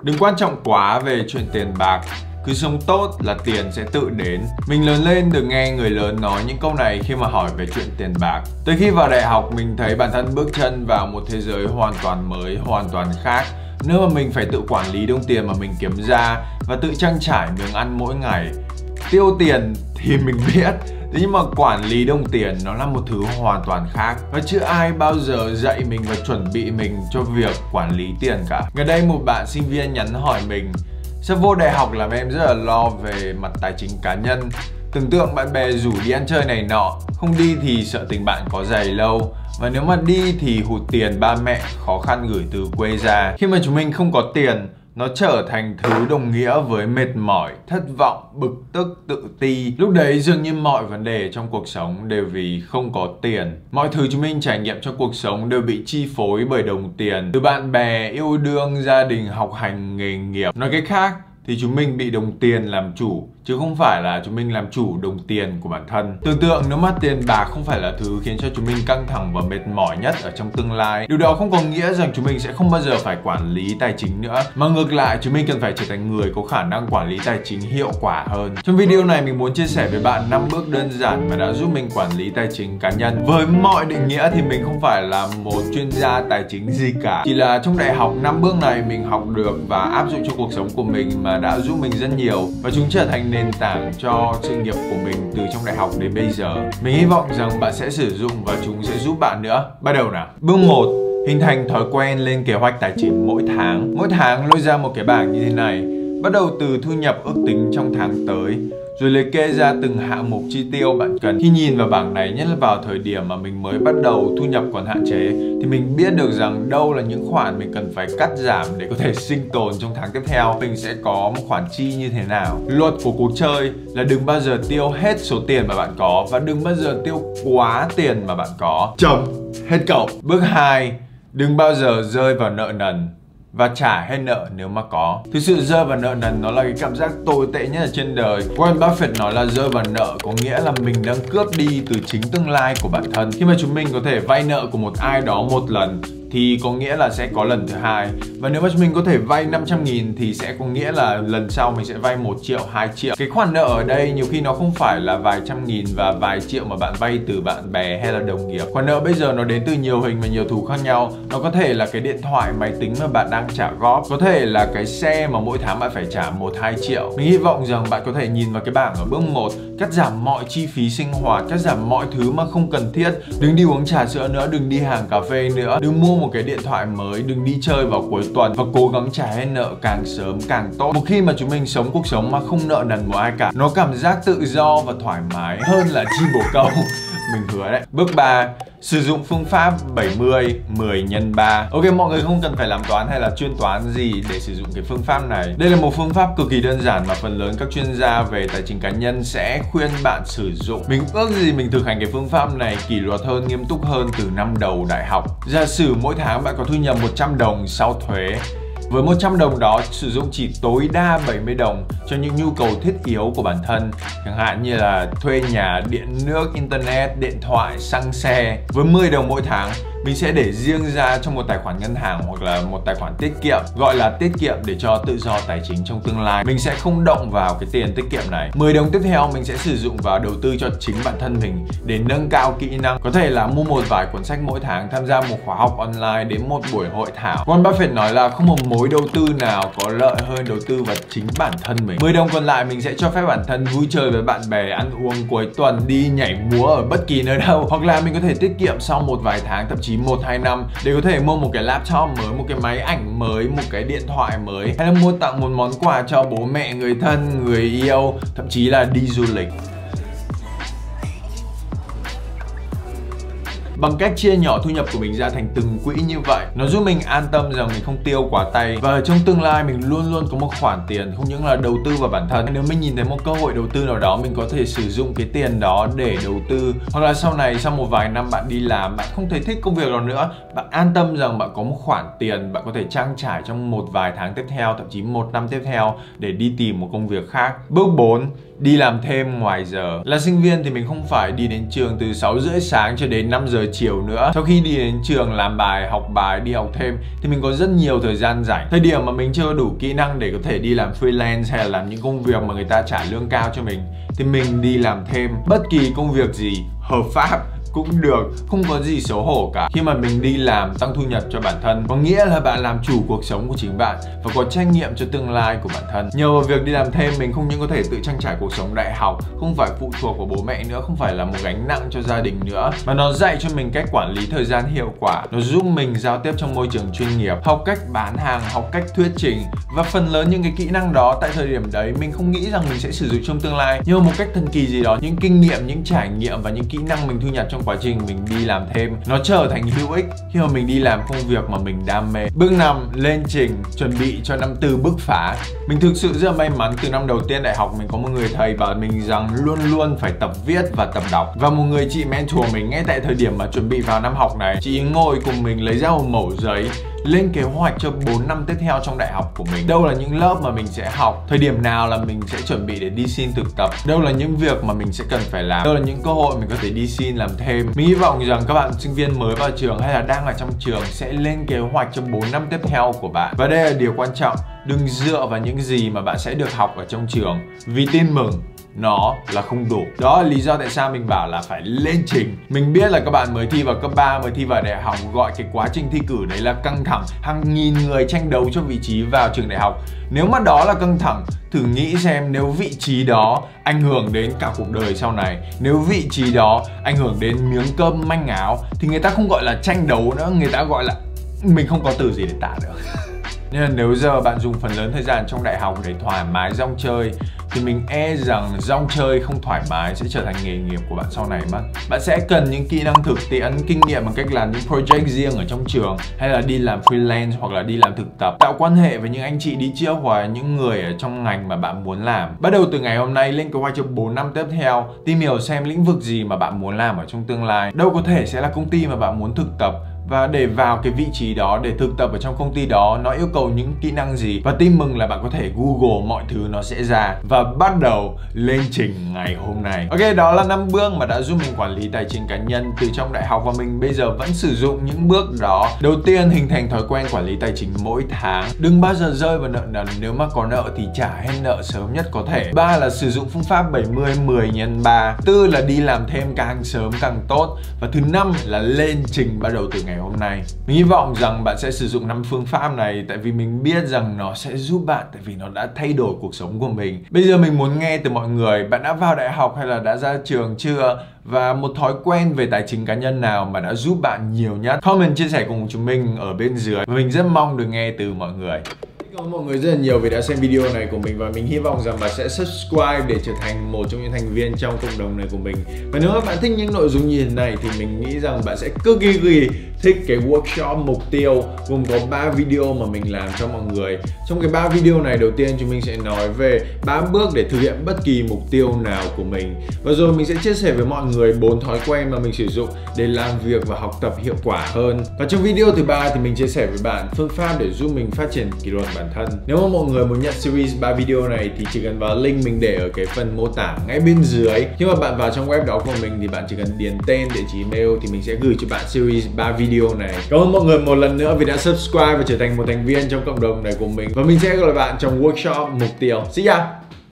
Đừng quan trọng quá về chuyện tiền bạc, cứ sống tốt là tiền sẽ tự đến. Mình lớn lên được nghe người lớn nói những câu này khi mà hỏi về chuyện tiền bạc. Tới khi vào đại học mình thấy bản thân bước chân vào một thế giới hoàn toàn mới, hoàn toàn khác. Nếu mà mình phải tự quản lý đồng tiền mà mình kiếm ra và tự trang trải miếng ăn mỗi ngày. Tiêu tiền thì mình biết, thế nhưng mà quản lý đồng tiền nó là một thứ hoàn toàn khác. Và chưa ai bao giờ dạy mình và chuẩn bị mình cho việc quản lý tiền cả. Gần đây một bạn sinh viên nhắn hỏi mình: sắp vô đại học làm em rất là lo về mặt tài chính cá nhân. Tưởng tượng bạn bè rủ đi ăn chơi này nọ, không đi thì sợ tình bạn có dài lâu. Và nếu mà đi thì hụt tiền ba mẹ khó khăn gửi từ quê ra. Khi mà chúng mình không có tiền, nó trở thành thứ đồng nghĩa với mệt mỏi, thất vọng, bực tức, tự ti. Lúc đấy dường như mọi vấn đề trong cuộc sống đều vì không có tiền. Mọi thứ chúng mình trải nghiệm trong cuộc sống đều bị chi phối bởi đồng tiền. Từ bạn bè, yêu đương, gia đình, học hành, nghề nghiệp. Nói cách khác thì chúng mình bị đồng tiền làm chủ, chứ không phải là chúng mình làm chủ đồng tiền của bản thân. Tưởng tượng nếu mà tiền bạc không phải là thứ khiến cho chúng mình căng thẳng và mệt mỏi nhất ở trong tương lai, điều đó không có nghĩa rằng chúng mình sẽ không bao giờ phải quản lý tài chính nữa, mà ngược lại chúng mình cần phải trở thành người có khả năng quản lý tài chính hiệu quả hơn. Trong video này mình muốn chia sẻ với bạn 5 bước đơn giản mà đã giúp mình quản lý tài chính cá nhân. Với mọi định nghĩa thì mình không phải là một chuyên gia tài chính gì cả, chỉ là trong đại học 5 bước này mình học được và áp dụng cho cuộc sống của mình mà đã giúp mình rất nhiều, và chúng trở thành nền tảng cho sự nghiệp của mình từ trong đại học đến bây giờ. Mình hy vọng rằng bạn sẽ sử dụng và chúng sẽ giúp bạn nữa. Bắt đầu nào. Bước 1. Hình thành thói quen lên kế hoạch tài chính mỗi tháng. Mỗi tháng lôi ra một cái bảng như thế này, bắt đầu từ thu nhập ước tính trong tháng tới, rồi liệt kê ra từng hạng mục chi tiêu bạn cần. Khi nhìn vào bảng này, nhất là vào thời điểm mà mình mới bắt đầu thu nhập còn hạn chế, thì mình biết được rằng đâu là những khoản mình cần phải cắt giảm để có thể sinh tồn trong tháng tiếp theo. Mình sẽ có một khoản chi như thế nào. Luật của cuộc chơi là đừng bao giờ tiêu hết số tiền mà bạn có, và đừng bao giờ tiêu quá tiền mà bạn có. Chồng, hết cậu. Bước 2. Đừng bao giờ rơi vào nợ nần và trả hết nợ nếu mà có. Thực sự rơi vào nợ nần nó là cái cảm giác tồi tệ nhất ở trên đời. Warren Buffett nói là rơi vào nợ có nghĩa là mình đang cướp đi từ chính tương lai của bản thân. Khi mà chúng mình có thể vay nợ của một ai đó một lần thì có nghĩa là sẽ có lần thứ hai. Và nếu mà chúng mình có thể vay 500.000 thì sẽ có nghĩa là lần sau mình sẽ vay 1 triệu, 2 triệu. Cái khoản nợ ở đây nhiều khi nó không phải là vài trăm nghìn và vài triệu mà bạn vay từ bạn bè hay là đồng nghiệp. Khoản nợ bây giờ nó đến từ nhiều hình và nhiều thù khác nhau. Nó có thể là cái điện thoại, máy tính mà bạn đang trả góp, có thể là cái xe mà mỗi tháng bạn phải trả 1-2 triệu. Mình hy vọng rằng bạn có thể nhìn vào cái bảng ở bước 1, cắt giảm mọi chi phí sinh hoạt, cắt giảm mọi thứ mà không cần thiết. Đừng đi uống trà sữa nữa, đừng đi hàng cà phê nữa, đừng mua một cái điện thoại mới, đừng đi chơi vào cuối tuần, và cố gắng trả hết nợ càng sớm càng tốt. Một khi mà chúng mình sống cuộc sống mà không nợ nần một ai cả, nó cảm giác tự do và thoải mái hơn là chi bồ câu. Mình hứa đấy. Bước 3. Sử dụng phương pháp 70 10 x 3. Ok, mọi người không cần phải làm toán hay là chuyên toán gì để sử dụng cái phương pháp này. Đây là một phương pháp cực kỳ đơn giản mà phần lớn các chuyên gia về tài chính cá nhân sẽ khuyên bạn sử dụng. Mình ước gì mình thực hành cái phương pháp này kỷ luật hơn, nghiêm túc hơn từ năm đầu đại học. Giả sử mỗi tháng bạn có thu nhập 100 đồng sau thuế. Với 100 đồng đó, sử dụng chỉ tối đa 70 đồng cho những nhu cầu thiết yếu của bản thân, chẳng hạn như là thuê nhà, điện nước, internet, điện thoại, xăng xe. Với 10 đồng mỗi tháng, mình sẽ để riêng ra trong một tài khoản ngân hàng hoặc là một tài khoản tiết kiệm, gọi là tiết kiệm để cho tự do tài chính trong tương lai. Mình sẽ không động vào cái tiền tiết kiệm này. 10 đồng tiếp theo mình sẽ sử dụng vào đầu tư cho chính bản thân mình để nâng cao kỹ năng. Có thể là mua một vài cuốn sách mỗi tháng, tham gia một khóa học online, đến một buổi hội thảo. Warren Buffett nói là không một mối đầu tư nào có lợi hơn đầu tư vào chính bản thân mình. 10 đồng còn lại mình sẽ cho phép bản thân vui chơi với bạn bè, ăn uống cuối tuần, đi nhảy múa ở bất kỳ nơi đâu. Hoặc là mình có thể tiết kiệm sau một vài tháng, thậm chí 1-2 năm để có thể mua một cái laptop mới, một cái máy ảnh mới, một cái điện thoại mới, hay là mua tặng một món quà cho bố mẹ, người thân, người yêu, thậm chí là đi du lịch. Bằng cách chia nhỏ thu nhập của mình ra thành từng quỹ như vậy, nó giúp mình an tâm rằng mình không tiêu quá tay, và trong tương lai mình luôn luôn có một khoản tiền không những là đầu tư vào bản thân. Nếu mình nhìn thấy một cơ hội đầu tư nào đó, mình có thể sử dụng cái tiền đó để đầu tư, hoặc là sau này sau một vài năm bạn đi làm, bạn không thấy thích công việc đó nữa, bạn an tâm rằng bạn có một khoản tiền bạn có thể trang trải trong một vài tháng tiếp theo, thậm chí 1 năm tiếp theo để đi tìm một công việc khác. Bước 4. Đi làm thêm ngoài giờ. Là sinh viên thì mình không phải đi đến trường từ 6 rưỡi sáng cho đến 5 giờ chiều nữa. Sau khi đi đến trường làm bài, học bài, đi học thêm thì mình có rất nhiều thời gian rảnh. Thời điểm mà mình chưa đủ kỹ năng để có thể đi làm freelance hay là làm những công việc mà người ta trả lương cao cho mình thì mình đi làm thêm bất kỳ công việc gì hợp pháp cũng được, không có gì xấu hổ cả. Khi mà mình đi làm tăng thu nhập cho bản thân, có nghĩa là bạn làm chủ cuộc sống của chính bạn và có trách nhiệm cho tương lai của bản thân. Nhờ vào việc đi làm thêm, mình không những có thể tự trang trải cuộc sống đại học, không phải phụ thuộc vào bố mẹ nữa, không phải là một gánh nặng cho gia đình nữa, mà nó dạy cho mình cách quản lý thời gian hiệu quả. Nó giúp mình giao tiếp trong môi trường chuyên nghiệp, học cách bán hàng, học cách thuyết trình, và phần lớn những cái kỹ năng đó tại thời điểm đấy mình không nghĩ rằng mình sẽ sử dụng trong tương lai, nhưng mà một cách thần kỳ gì đó, những kinh nghiệm, những trải nghiệm và những kỹ năng mình thu nhập trong quá trình mình đi làm thêm nó trở thành hữu ích khi mà mình đi làm công việc mà mình đam mê. Bước 5. Lên trình, chuẩn bị cho năm tư bứt phá. Mình thực sự rất là may mắn, từ năm đầu tiên đại học mình có một người thầy bảo mình rằng luôn luôn phải tập viết và tập đọc, và một người chị mentor mình ngay tại thời điểm mà chuẩn bị vào năm học này, chị ngồi cùng mình lấy ra một mẩu giấy lên kế hoạch cho 4 năm tiếp theo trong đại học của mình. Đâu là những lớp mà mình sẽ học, thời điểm nào là mình sẽ chuẩn bị để đi xin thực tập, đâu là những việc mà mình sẽ cần phải làm, đâu là những cơ hội mình có thể đi xin làm thêm. Mình hy vọng rằng các bạn sinh viên mới vào trường hay là đang ở trong trường sẽ lên kế hoạch cho 4 năm tiếp theo của bạn. Và đây là điều quan trọng, đừng dựa vào những gì mà bạn sẽ được học ở trong trường, vì tin mừng, nó là không đủ. Đó là lý do tại sao mình bảo là phải lên trình. Mình biết là các bạn mới thi vào cấp 3, mới thi vào đại học, gọi cái quá trình thi cử đấy là căng thẳng, hàng nghìn người tranh đấu cho vị trí vào trường đại học. Nếu mà đó là căng thẳng, thử nghĩ xem nếu vị trí đó ảnh hưởng đến cả cuộc đời sau này, nếu vị trí đó ảnh hưởng đến miếng cơm manh áo, thì người ta không gọi là tranh đấu nữa, người ta gọi là... mình không có từ gì để tả được. Nên là nếu giờ bạn dùng phần lớn thời gian trong đại học để thoải mái rong chơi thì mình e rằng rong chơi không thoải mái sẽ trở thành nghề nghiệp của bạn sau này mất. Bạn sẽ cần những kỹ năng thực tiễn, kinh nghiệm bằng cách làm những project riêng ở trong trường, hay là đi làm freelance hoặc là đi làm thực tập, tạo quan hệ với những anh chị đi trước hoặc là những người ở trong ngành mà bạn muốn làm. Bắt đầu từ ngày hôm nay lên kế hoạch cho 4 năm tiếp theo, tìm hiểu xem lĩnh vực gì mà bạn muốn làm ở trong tương lai, đâu có thể sẽ là công ty mà bạn muốn thực tập, và để vào cái vị trí đó, để thực tập ở trong công ty đó, nó yêu cầu những kỹ năng gì. Và tin mừng là bạn có thể Google mọi thứ nó sẽ ra. Và bắt đầu lên trình ngày hôm nay. Ok, đó là 5 bước mà đã giúp mình quản lý tài chính cá nhân từ trong đại học, và mình bây giờ vẫn sử dụng những bước đó. Đầu tiên, hình thành thói quen quản lý tài chính mỗi tháng. Đừng bao giờ rơi vào nợ nần, nếu mà có nợ thì trả hết nợ sớm nhất có thể. 3 là sử dụng phương pháp 70-10x3. 4 là đi làm thêm càng sớm càng tốt. Và thứ 5 là lên trình bắt đầu từ ngày hôm nay. Mình hy vọng rằng bạn sẽ sử dụng 5 phương pháp này, tại vì mình biết rằng nó sẽ giúp bạn, tại vì nó đã thay đổi cuộc sống của mình. Bây giờ mình muốn nghe từ mọi người, bạn đã vào đại học hay là đã ra trường chưa? Và một thói quen về tài chính cá nhân nào mà đã giúp bạn nhiều nhất? Comment chia sẻ cùng chúng mình ở bên dưới. Mình rất mong được nghe từ mọi người. Cảm ơn mọi người rất là nhiều vì đã xem video này của mình, và mình hy vọng rằng bạn sẽ subscribe để trở thành một trong những thành viên trong cộng đồng này của mình. Và nếu các bạn thích những nội dung như thế này thì mình nghĩ rằng bạn sẽ cực kỳ thích cái workshop mục tiêu, gồm có 3 video mà mình làm cho mọi người. Trong cái 3 video này, đầu tiên chúng mình sẽ nói về 3 bước để thực hiện bất kỳ mục tiêu nào của mình. Và rồi mình sẽ chia sẻ với mọi người 4 thói quen mà mình sử dụng để làm việc và học tập hiệu quả hơn. Và trong video thứ 3 thì mình chia sẻ với bạn phương pháp để giúp mình phát triển kỷ luật bản thân. Nếu mà mọi người muốn nhận series 3 video này thì chỉ cần vào link mình để ở cái phần mô tả ngay bên dưới. Khi mà bạn vào trong web đó của mình thì bạn chỉ cần điền tên, địa chỉ email thì mình sẽ gửi cho bạn series 3 video này. Cảm ơn mọi người một lần nữa vì đã subscribe và trở thành một thành viên trong cộng đồng này của mình. Và mình sẽ gặp lại bạn trong workshop mục tiêu. See ya!